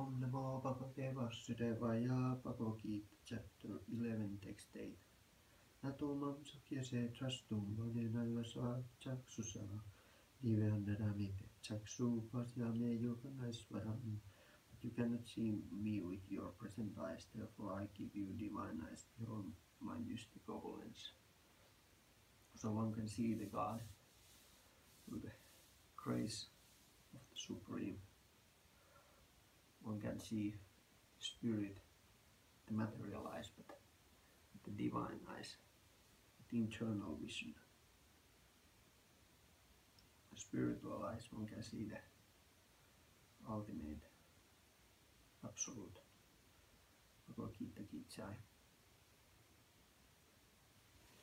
Om Namo Bhagavate Vasudevaya. Bhagavad Gita, Chapter 11, Text 8. Nato mam sakyase trastum vanenaiva chaksusa divyanadamite chaksu pasyame yoganaisvaram. But you cannot see me with your present eyes, therefore I give you divine eyes beyond my mystical lens. So one can see the God through the grace of the Supreme. One can see the Spirit, the material eyes, but with the divine eyes, with the internal vision. The spiritual eyes, one can see the ultimate, absolute. Bhagavad Gita Ki Jai.